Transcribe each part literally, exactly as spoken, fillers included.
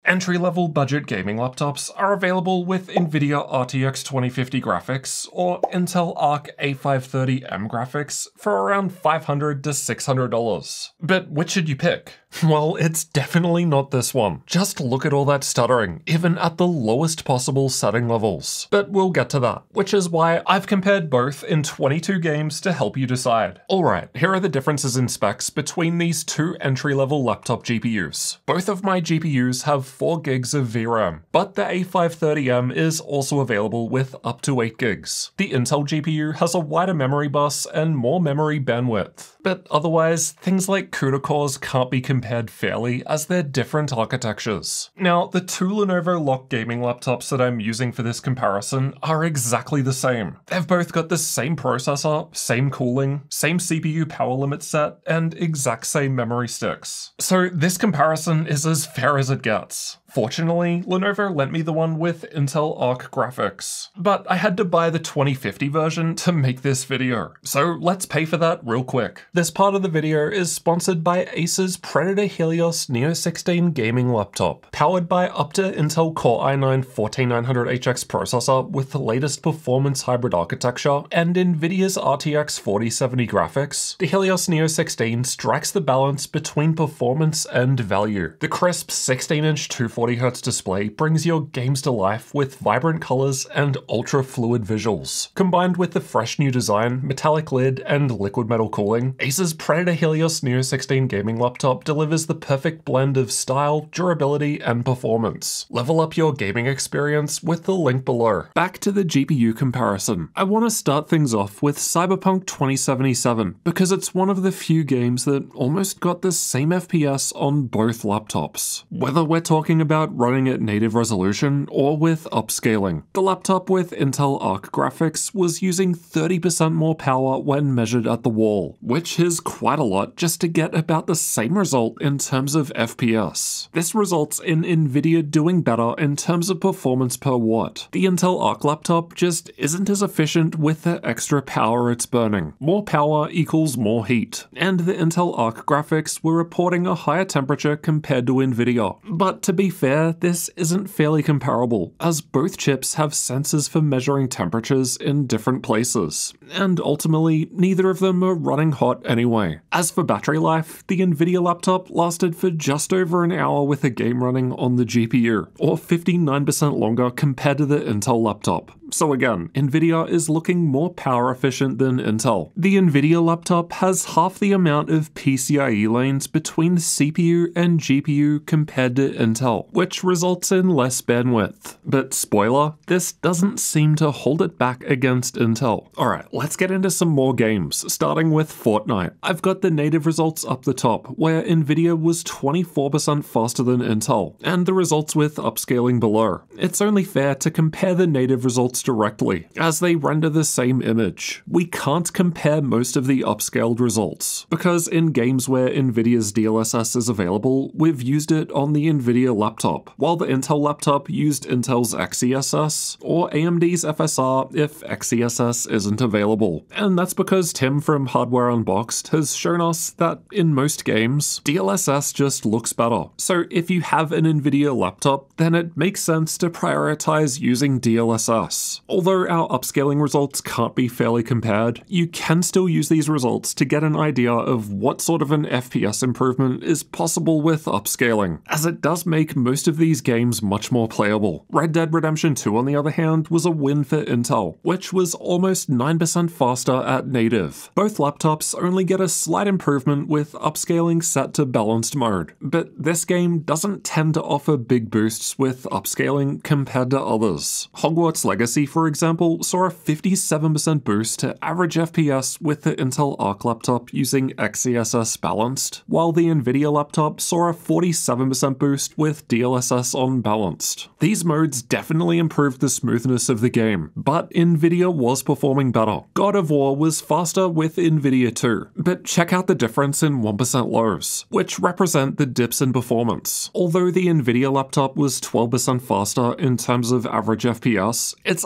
Entry-level budget gaming laptops are available with NVIDIA R T X twenty fifty graphics or Intel Arc A five thirty M graphics for around five hundred to six hundred dollars. But which should you pick? Well, it's definitely not this one. Just look at all that stuttering, even at the lowest possible setting levels. But we'll get to that, which is why I've compared both in twenty-two games to help you decide. Alright, here are the differences in specs between these two entry-level laptop G P Us. Both of my G P Us have four gigs of V RAM, but the A five thirty M is also available with up to eight gigs. The Intel G P U has a wider memory bus and more memory bandwidth. But otherwise, things like CUDA cores can't be compared fairly as they're different architectures. Now, the two Lenovo Lock gaming laptops that I'm using for this comparison are exactly the same. They've both got the same processor, same cooling, same C P U power limit set, and exact same memory sticks. So this comparison is as fair as it gets. Fortunately, Lenovo lent me the one with Intel Arc graphics, but I had to buy the twenty fifty version to make this video, so let's pay for that real quick. This part of the video is sponsored by Acer's Predator Helios Neo sixteen gaming laptop, powered by up to Intel Core i nine fourteen nine hundred H X processor with the latest performance hybrid architecture and NVIDIA's R T X forty seventy graphics. The Helios Neo sixteen strikes the balance between performance and value. The crisp sixteen inch two forty hertz display brings your games to life with vibrant colors and ultra-fluid visuals. Combined with the fresh new design, metallic lid, and liquid metal cooling, Acer's Predator Helios Neo sixteen gaming laptop delivers the perfect blend of style, durability, and performance. Level up your gaming experience with the link below. Back to the G P U comparison. I want to start things off with Cyberpunk twenty seventy-seven because it's one of the few games that almost got the same F P S on both laptops. Whether we're talking about running at native resolution or with upscaling. The laptop with Intel Arc graphics was using thirty percent more power when measured at the wall, which is quite a lot just to get about the same result in terms of F P S. This results in NVIDIA doing better in terms of performance per watt. The Intel Arc laptop just isn't as efficient with the extra power it's burning. More power equals more heat, and the Intel Arc graphics were reporting a higher temperature compared to NVIDIA. But to be fair, this isn't fairly comparable, as both chips have sensors for measuring temperatures in different places, and ultimately, neither of them are running hot anyway. As for battery life, the NVIDIA laptop lasted for just over an hour with a game running on the G P U, or fifty-nine percent longer compared to the Intel laptop. So again, NVIDIA is looking more power efficient than Intel. The NVIDIA laptop has half the amount of PCIe lanes between the C P U and G P U compared to Intel, which results in less bandwidth. But spoiler, this doesn't seem to hold it back against Intel. Alright, let's get into some more games, starting with Fortnite. I've got the native results up the top, where NVIDIA was twenty-four percent faster than Intel, and the results with upscaling below. It's only fair to compare the native results directly, as they render the same image. We can't compare most of the upscaled results, because in games where NVIDIA's D L S S is available, we've used it on the NVIDIA laptop, while the Intel laptop used Intel's X E S S, or A M D's F S R if X E S S isn't available. And that's because Tim from Hardware Unboxed has shown us that in most games, D L S S just looks better. So if you have an NVIDIA laptop, then it makes sense to prioritize using D L S S. Although our upscaling results can't be fairly compared, you can still use these results to get an idea of what sort of an F P S improvement is possible with upscaling, as it does make most of these games much more playable. Red Dead Redemption two, on the other hand, was a win for Intel, which was almost nine percent faster at native. Both laptops only get a slight improvement with upscaling set to balanced mode, but this game doesn't tend to offer big boosts with upscaling compared to others. Hogwarts Legacy, for example, saw a fifty-seven percent boost to average F P S with the Intel Arc laptop using X E S S balanced, while the NVIDIA laptop saw a forty-seven percent boost with D L S S on balanced. These modes definitely improved the smoothness of the game, but NVIDIA was performing better. God of War was faster with NVIDIA too, but check out the difference in one percent lows, which represent the dips in performance. Although the NVIDIA laptop was twelve percent faster in terms of average F P S, it's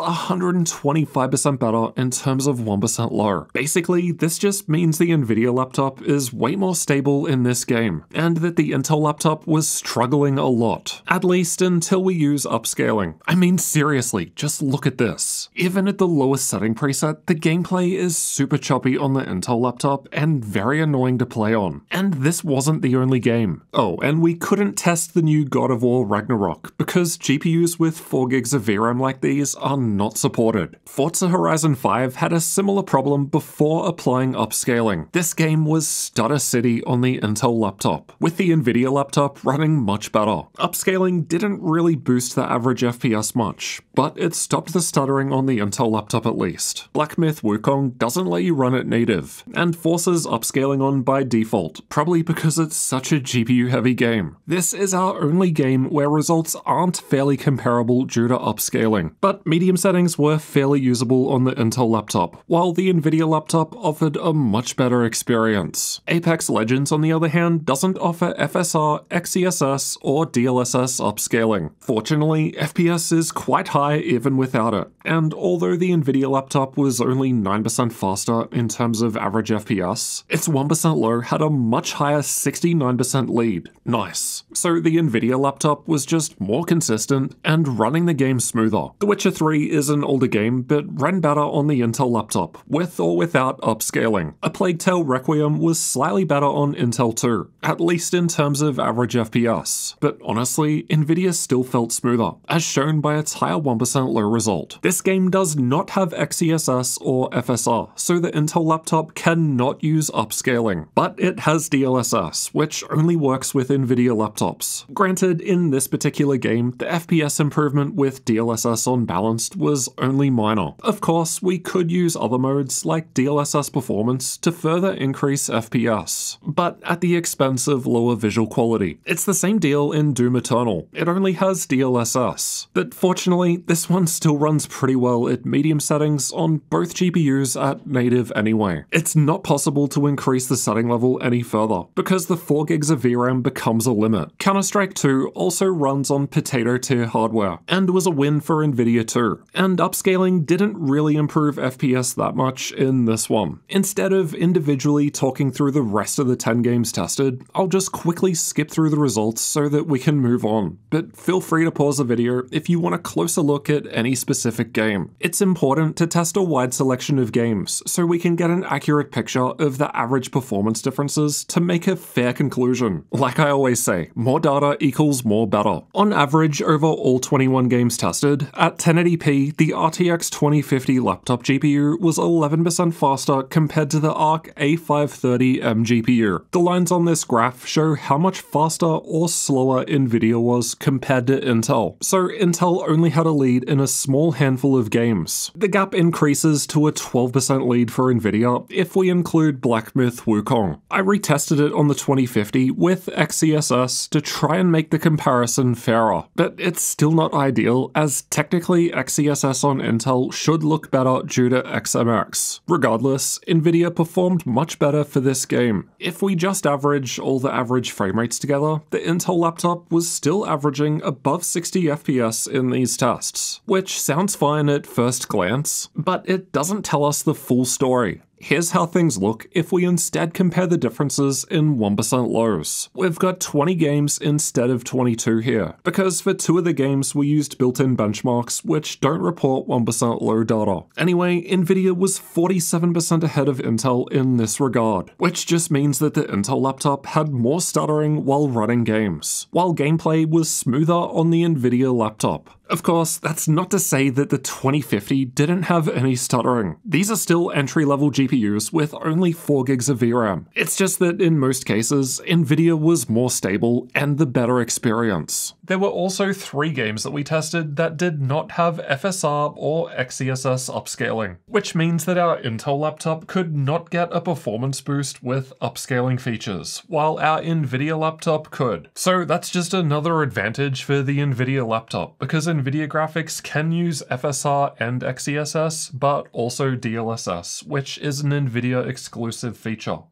one hundred twenty-five percent better in terms of one percent low. Basically, this just means the Nvidia laptop is way more stable in this game, and that the Intel laptop was struggling a lot, at least until we use upscaling. I mean, seriously, just look at this. Even at the lowest setting preset, the gameplay is super choppy on the Intel laptop and very annoying to play on. And this wasn't the only game. Oh, and we couldn't test the new God of War Ragnarok because G P Us with four gigs of V RAM like these are not supported. Forza Horizon five had a similar problem before applying upscaling. This game was stutter city on the Intel laptop, with the Nvidia laptop running much better. Upscaling didn't really boost the average F P S much, but it stopped the stuttering on the Intel laptop at least. Black Myth Wukong doesn't let you run it native, and forces upscaling on by default, probably because it's such a G P U heavy game. This is our only game where results aren't fairly comparable due to upscaling, but medium settings were fairly usable on the Intel laptop, while the Nvidia laptop offered a much better experience. Apex Legends, on the other hand, doesn't offer F S R, X E S S, or D L S S upscaling. Fortunately, F P S is quite high even without it, and although the Nvidia laptop was only nine percent faster in terms of average F P S, its one percent low had a much higher sixty-nine percent lead. Nice. So the Nvidia laptop was just more consistent and running the game smoother. The Witcher three is an older game, but ran better on the Intel laptop, with or without upscaling. A Plague Tale Requiem was slightly better on Intel too, at least in terms of average F P S. But honestly, Nvidia still felt smoother, as shown by its higher one percent low result. This game does not have X E S S or F S R, so the Intel laptop cannot use upscaling, but it has D L S S, which only works with Nvidia laptops. Granted, in this particular game, the F P S improvement with D L S S on balanced was only minor. Of course, we could use other modes like D L S S performance to further increase F P S, but at the expense of lower visual quality. It's the same deal in Doom Eternal. It only has D L S S, but fortunately, this one still runs pretty well at medium settings on both G P Us at native anyway. It's not possible to increase the setting level any further, because the four gigs of V RAM becomes a limit. Counter-Strike two also runs on potato tier hardware, and was a win for Nvidia too, and upscaling didn't really improve F P S that much in this one. Instead of individually talking through the rest of the ten games tested, I'll just quickly skip through the results so that we can move on, but feel free to pause the video if you want a closer look at any specific game. It's important to test a wide selection of games so we can get an accurate picture of the average performance differences to make a fair conclusion. Like I always say, more data equals more better. On average, over all twenty-one games tested, at ten eighty p, the R T X twenty fifty laptop G P U was eleven percent faster compared to the Arc A five thirty M G P U. The lines on this graph show how much faster or slower Nvidia was compared to Intel, so Intel only had a lead in a small handful of games. The gap increases to a twelve percent lead for Nvidia if we include Black Myth Wukong. I retested it on the twenty fifty with X E S S to try and make the comparison fairer, but it's still not ideal as technically X E S S on Intel should look better due to X M X. Regardless, Nvidia performed much better for this game. If we just average all the average frame rates together, the Intel laptop was still averaging above sixty F P S in these tests, which sounds fine at first glance, but it doesn't tell us the full story. Here's how things look if we instead compare the differences in one percent lows. We've got twenty games instead of twenty-two here, because for two of the games we used built-in benchmarks which don't report one percent low data. Anyway, Nvidia was forty-seven percent ahead of Intel in this regard, which just means that the Intel laptop had more stuttering while running games, while gameplay was smoother on the Nvidia laptop. Of course, that's not to say that the twenty fifty didn't have any stuttering. These are still entry-level G P Us with only four gigs of V RAM. It's just that in most cases, Nvidia was more stable and the better experience. There were also three games that we tested that did not have F S R or X E S S upscaling, which means that our Intel laptop could not get a performance boost with upscaling features, while our Nvidia laptop could. So that's just another advantage for the Nvidia laptop, because Nvidia graphics can use F S R and X E S S, but also D L S S, which is an Nvidia exclusive feature.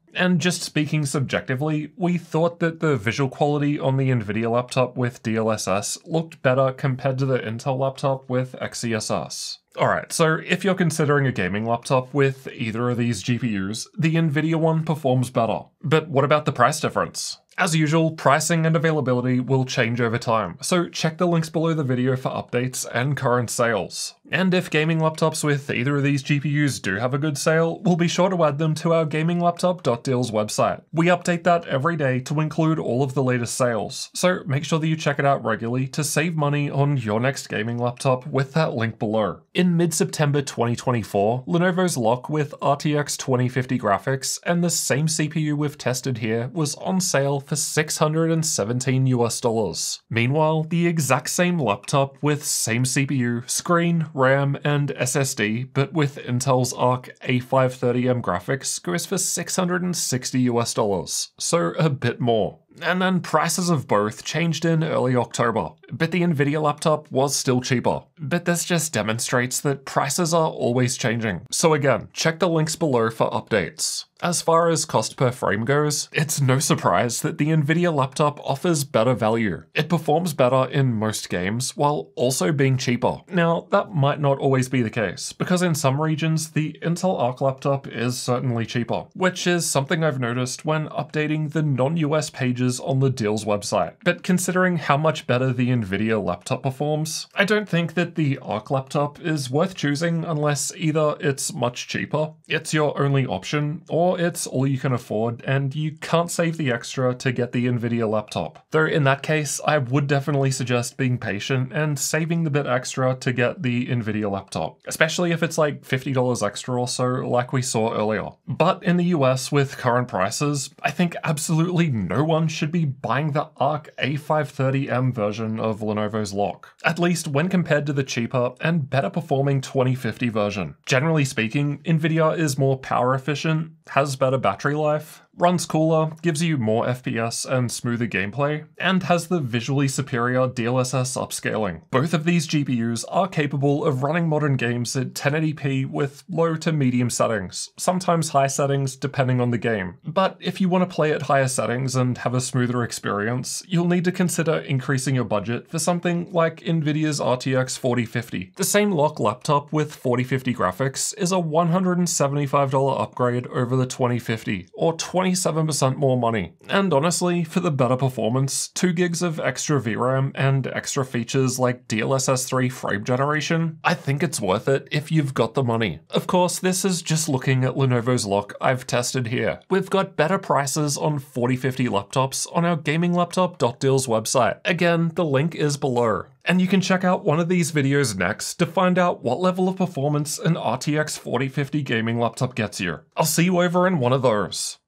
And just speaking subjectively, we thought that the visual quality on the Nvidia laptop with D L S S looked better compared to the Intel laptop with X E S S. Alright, so if you're considering a gaming laptop with either of these G P Us, the Nvidia one performs better. But what about the price difference? As usual, pricing and availability will change over time, so check the links below the video for updates and current sales. And if gaming laptops with either of these G P Us do have a good sale, we'll be sure to add them to our gaming laptop dot deals website. We update that every day to include all of the latest sales, so make sure that you check it out regularly to save money on your next gaming laptop with that link below. In mid-September twenty twenty-four, Lenovo's lock with R T X twenty fifty graphics and the same C P U we've tested here was on sale for six hundred seventeen US dollars. Meanwhile, the exact same laptop with same C P U, screen, RAM, and S S D, but with Intel's Arc A five thirty M graphics goes for six hundred sixty US dollars, so a bit more. And then prices of both changed in early October, but the Nvidia laptop was still cheaper. But this just demonstrates that prices are always changing. So again, check the links below for updates. As far as cost per frame goes, it's no surprise that the Nvidia laptop offers better value. It performs better in most games while also being cheaper. Now, that might not always be the case, because in some regions, the Intel Arc laptop is certainly cheaper, which is something I've noticed when updating the non-U S pages on the Deals website. But considering how much better the Nvidia laptop performs, I don't think that the Arc laptop is worth choosing unless either it's much cheaper, it's your only option, or it's all you can afford and you can't save the extra to get the Nvidia laptop. Though in that case, I would definitely suggest being patient and saving the bit extra to get the Nvidia laptop, especially if it's like fifty dollars extra or so like we saw earlier. But in the U S with current prices, I think absolutely no one should be buying the Arc A five thirty M version of Lenovo's lock, at least when compared to the cheaper and better performing twenty fifty version. Generally speaking, Nvidia is more power efficient, has better battery life, runs cooler, gives you more F P S and smoother gameplay, and has the visually superior D L S S upscaling. Both of these G P Us are capable of running modern games at ten eighty p with low to medium settings, sometimes high settings depending on the game. But if you want to play at higher settings and have a smoother experience, you'll need to consider increasing your budget for something like Nvidia's R T X forty fifty. The same lock laptop with forty fifty graphics is a one hundred seventy-five dollars upgrade over the twenty fifty, or twenty-seven percent more money. And honestly, for the better performance, two gigs of extra V RAM and extra features like D L S S three frame generation, I think it's worth it if you've got the money. Of course, this is just looking at Lenovo's lock I've tested here. We've got better prices on forty fifty laptops on our gaming laptop dot deals website. Again, the link is below. And you can check out one of these videos next to find out what level of performance an R T X forty fifty gaming laptop gets you. I'll see you over in one of those.